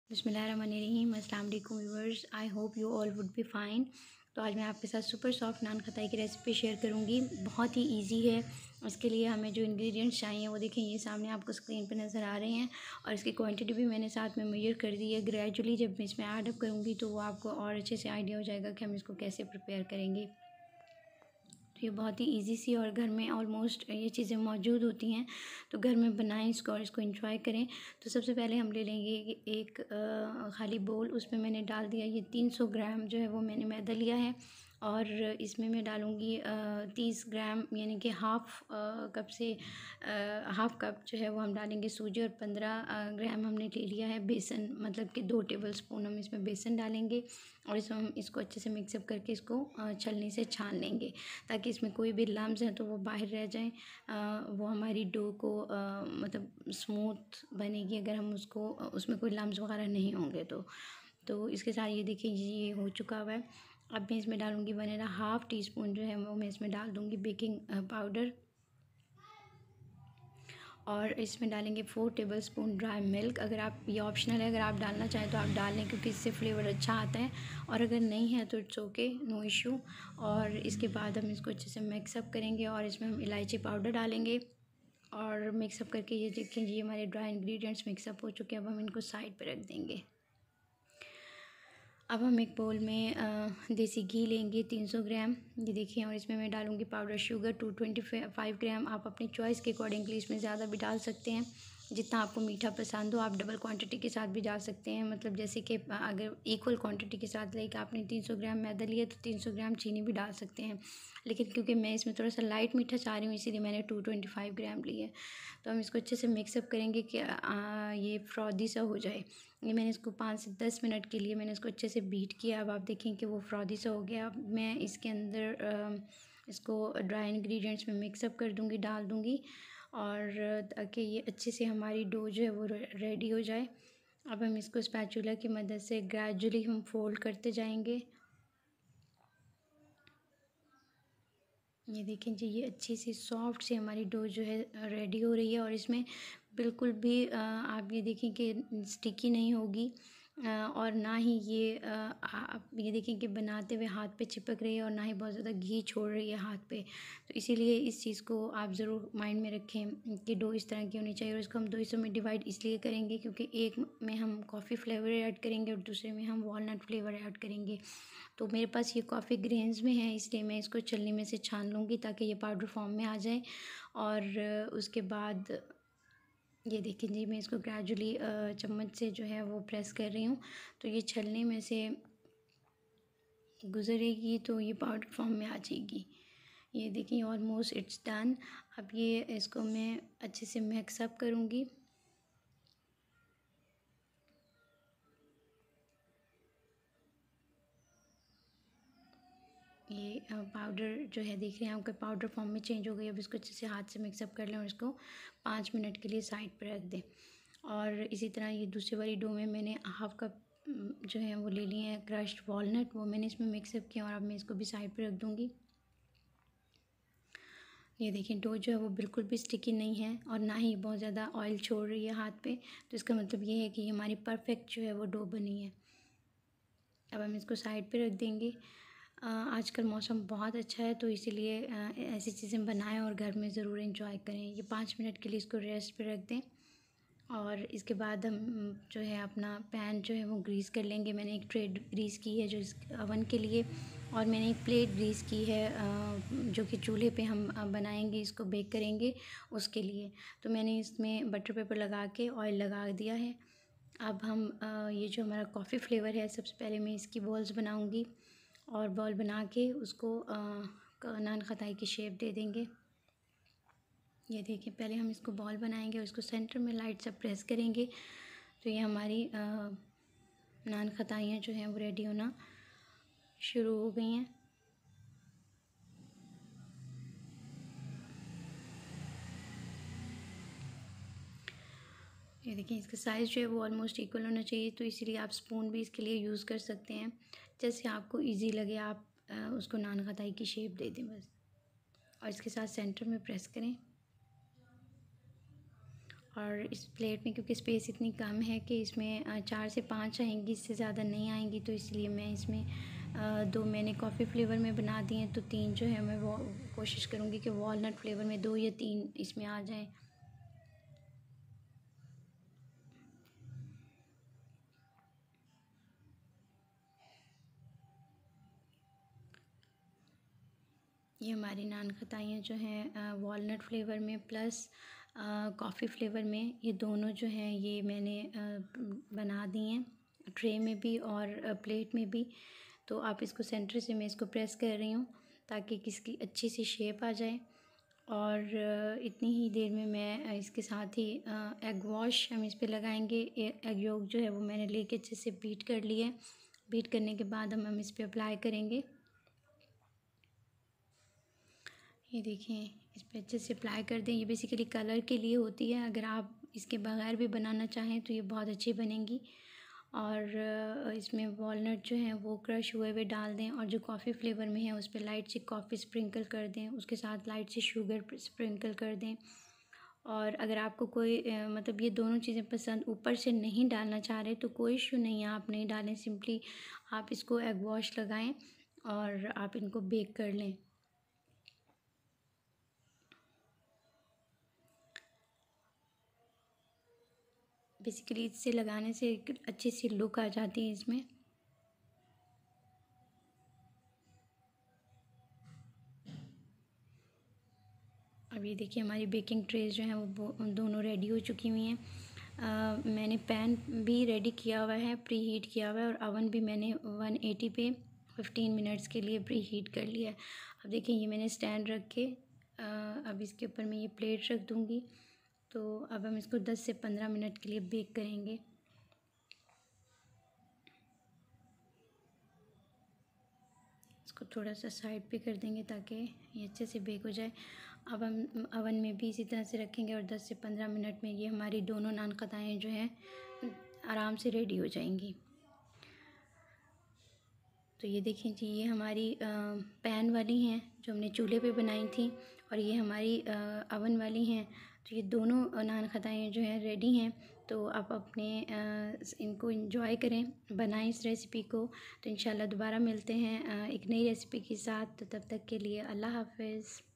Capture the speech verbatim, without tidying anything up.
बिस्मिल्लाहिर्रहमानिर्रहीम। अस्सलाम वालेकुम viewers, I hope you all would be fine. तो आज मैं आपके साथ सुपर सॉफ्ट नान खताई की रेसिपी शेयर करूंगी। बहुत ही इजी है। इसके लिए हमें जो इंग्रेडिएंट्स चाहिए वो देखें, ये सामने आपको स्क्रीन पर नज़र आ रहे हैं और इसकी क्वांटिटी भी मैंने साथ में मेजर कर दी है। ग्रेजुअली जब मैं इसमें ऐड अप करूँगी तो वो आपको और अच्छे से आइडिया हो जाएगा कि हम इसको कैसे प्रिपेयर करेंगे। तो ये बहुत ही इजी सी और घर में ऑलमोस्ट ये चीज़ें मौजूद होती हैं, तो घर में बनाएं इसको और इसको एंजॉय करें। तो सबसे पहले हम ले लेंगे एक खाली बोल, उसमें मैंने डाल दिया ये तीन सौ ग्राम जो है वो मैंने मैदा लिया है और इसमें मैं डालूँगी तीस ग्राम यानी कि हाफ़ कप से हाफ़ कप जो है वो हम डालेंगे सूजी और पंद्रह ग्राम हमने ले लिया है बेसन, मतलब कि दो टेबल स्पून हम इसमें बेसन डालेंगे और इसमें हम इसको अच्छे से मिक्सअप करके इसको छलनी से छान लेंगे ताकि इसमें कोई भी लम्स हैं तो वो बाहर रह जाएं। वो हमारी डो को आ, मतलब स्मूथ बनेगी अगर हम उसको उसमें कोई लम्स वगैरह नहीं होंगे तो तो इसके साथ ये देखिए ये हो चुका हुआ है। अब मैं इसमें डालूँगी one and half teaspoon जो है वो मैं इसमें डाल दूँगी बेकिंग पाउडर और इसमें डालेंगे four tablespoon dry milk. अगर आप ये ऑप्शनल है, अगर आप डालना चाहें तो आप डाल लें क्योंकि इससे फ्लेवर अच्छा आता है और अगर नहीं है तो इट्स ओके, नो इशू। और इसके बाद हम इसको अच्छे से मिक्सअप करेंगे और इसमें हम इलायची पाउडर डालेंगे और मिक्सअप करके ये देखें जी हमारे ड्राई इंग्रेडिएंट्स मिक्सअप हो चुके हैं। अब हम इनको साइड पर रख देंगे। अब हम एक बोल में देसी घी लेंगे तीन सौ ग्राम, ये देखिए, और इसमें मैं डालूँगी powder sugar two twenty five gram. आप अपनी चॉइस के अकॉर्डिंगली इसमें ज़्यादा भी डाल सकते हैं, जितना आपको मीठा पसंद हो। आप डबल क्वांटिटी के साथ भी डाल सकते हैं, मतलब जैसे कि अगर इक्वल क्वांटिटी के साथ लाइक आपने तीन सौ ग्राम मैदा लिया तो तीन सौ ग्राम चीनी भी डाल सकते हैं, लेकिन क्योंकि मैं इसमें थोड़ा सा लाइट मीठा चाह रही हूँ इसीलिए मैंने टू ट्वेंटी फाइव ग्राम ली है। तो हम इसको अच्छे से मिक्सअप करेंगे कि आ, ये फ्रॉदी सा हो जाए। ये मैंने इसको पाँच से दस मिनट के लिए मैंने इसको अच्छे से बीट किया। अब आप देखें कि वो फ्रॉदी सा हो गया। अब मैं इसके अंदर आ, इसको ड्राई इंग्रेडिएंट्स में मिक्सअप कर दूँगी, डाल दूँगी और ताकि ये अच्छे से हमारी डो जो है वो रेडी हो जाए। अब हम इसको स्पैचुला की मदद से ग्रेजुअली हम फोल्ड करते जाएंगे। ये देखें जी ये अच्छी सी सॉफ्ट सी हमारी डो जो है रेडी हो रही है और इसमें बिल्कुल भी आप ये देखें कि स्टिकी नहीं होगी और ना ही ये आप ये देखें कि बनाते हुए हाथ पे चिपक रही है और ना ही बहुत ज़्यादा घी छोड़ रही है हाथ पे। तो इसीलिए इस चीज़ को आप ज़रूर माइंड में रखें कि डो इस तरह की होनी चाहिए। और इसको हम दो हिस्सों में डिवाइड इसलिए करेंगे क्योंकि एक में हम कॉफ़ी फ्लेवर ऐड करेंगे और दूसरे में हम वॉलनट फ्लेवर ऐड करेंगे। तो मेरे पास ये कॉफ़ी ग्रेन्स में है इसलिए मैं इसको छलनी में से छान लूँगी ताकि ये पाउडर फॉर्म में आ जाए। और उसके बाद ये देखिए जी मैं इसको ग्रेजुअली चम्मच से जो है वो प्रेस कर रही हूँ तो ये छलनी में से गुजरेगी तो ये पाउडर फॉर्म में आ जाएगी। ये देखिए ऑलमोस्ट इट्स डन। अब ये इसको मैं अच्छे से मिक्सअप करूँगी। ये पाउडर जो है देख रहे हैं आपके पाउडर फॉर्म में चेंज हो गई। अब इसको अच्छे से हाथ से मिक्सअप कर लें और इसको पाँच मिनट के लिए साइड पर रख दें। और इसी तरह ये दूसरी वाली डो में मैंने हाफ़ कप जो है वो ले लिए हैं क्रश्ड वॉलनट, वो मैंने इसमें मिक्सअप किया और अब मैं इसको भी साइड पर रख दूँगी। ये देखिए डो जो है वो बिल्कुल भी स्टिकी नहीं है और ना ही बहुत ज़्यादा ऑयल छोड़ रही है हाथ पे, तो इसका मतलब ये है कि ये हमारी परफेक्ट जो है वो डो बनी है। अब हम इसको साइड पे रख देंगे। आजकल मौसम बहुत अच्छा है तो इसीलिए ऐसी चीज़ें बनाएं और घर में ज़रूर एंजॉय करें। ये पाँच मिनट के लिए इसको रेस्ट पे रख दें और इसके बाद हम जो है अपना पैन जो है वो ग्रीस कर लेंगे। मैंने एक ट्रे ग्रीस की है जो इस अवन के लिए और मैंने एक प्लेट ग्रीस की है जो कि चूल्हे पे हम बनाएंगे, इसको बेक करेंगे उसके लिए। तो मैंने इसमें बटर पेपर लगा के ऑयल लगा दिया है। अब हम ये जो हमारा कॉफ़ी फ्लेवर है सबसे पहले मैं इसकी बॉल्स बनाऊंगी और बॉल बना के उसको नान खताई की शेप दे देंगे। ये देखिए पहले हम इसको बॉल बनाएंगे और इसको सेंटर में लाइट से प्रेस करेंगे तो ये हमारी आ, नान खताइयाँ जो हैं वो रेडी होना शुरू हो गई हैं। ये देखिए इसका साइज़ जो है वो ऑलमोस्ट इक्वल होना चाहिए, तो इसीलिए आप स्पून भी इसके लिए यूज़ कर सकते हैं, जैसे आपको इजी लगे आप आ, उसको नान खताई की शेप दे दें बस। और इसके साथ सेंटर में प्रेस करें और इस प्लेट में क्योंकि स्पेस इतनी कम है कि इसमें चार से पाँच आएंगी, इससे ज़्यादा नहीं आएंगी, तो इसलिए मैं इसमें दो मैंने कॉफ़ी फ्लेवर में बना दिए हैं, तो तीन जो है मैं वो कोशिश करूँगी कि वॉलनट फ्लेवर में दो या तीन इसमें आ जाएं। ये हमारी नान खताइयाँ जो हैं वॉलनट फ्लेवर में प्लस कॉफ़ी फ्लेवर में, ये दोनों जो हैं ये मैंने आ, बना दी हैं ट्रे में भी और प्लेट में भी। तो आप इसको सेंटर से मैं इसको प्रेस कर रही हूँ ताकि किसकी अच्छी सी शेप आ जाए। और इतनी ही देर में मैं इसके साथ ही एग वॉश हम इस पे लगाएंगे। एग योक जो है वो मैंने लेके अच्छे से बीट कर लिया है। बीट करने के बाद हम हम इस पे अप्लाई करेंगे। ये देखिए, इस पे अच्छे से अप्लाई कर दें। ये बेसिकली कलर के लिए होती है, अगर आप इसके बगैर भी बनाना चाहें तो ये बहुत अच्छी बनेंगी। और इसमें वॉलनट जो है वो क्रश हुए हुए डाल दें, और जो कॉफ़ी फ्लेवर में है उस पर लाइट सी कॉफ़ी स्प्रिंकल कर दें, उसके साथ लाइट सी शुगर स्प्रिंकल कर दें। और अगर आपको कोई मतलब ये दोनों चीज़ें पसंद ऊपर से नहीं डालना चाह रहे तो कोई इशू नहीं है, आप नहीं डालें, सिंपली आप इसको एग वॉश लगाएं और आप इनको बेक कर लें। बेसिकली इससे लगाने से एक अच्छी सी लुक आ जाती है इसमें। अब ये देखिए हमारी बेकिंग ट्रेज जो हैं वो दोनों रेडी हो चुकी हुई हैं। मैंने पैन भी रेडी किया हुआ है, प्री हीट किया हुआ है, और अवन भी मैंने वन एटी पे फिफ्टीन मिनट्स के लिए प्री हीट कर लिया है। अब देखिए ये मैंने स्टैंड रख के आ, अब इसके ऊपर मैं ये प्लेट रख दूँगी। तो अब हम इसको दस से पंद्रह मिनट के लिए बेक करेंगे। इसको थोड़ा सा साइड पे कर देंगे ताकि ये अच्छे से बेक हो जाए। अब हम अवन में भी इसी तरह से रखेंगे और दस से पंद्रह मिनट में ये हमारी दोनों नान खताएँ जो हैं आराम से रेडी हो जाएंगी। तो ये देखें जी, ये हमारी पैन वाली हैं जो हमने चूल्हे पे बनाई थी, और ये हमारी अवन वाली हैं। तो ये दोनों नान खताएँ जो हैं रेडी हैं। तो आप अपने इनको एंजॉय करें, बनाएं इस रेसिपी को। तो इंशाल्लाह दोबारा मिलते हैं एक नई रेसिपी के साथ। तो तब तक के लिए अल्लाह हाफ़िज़।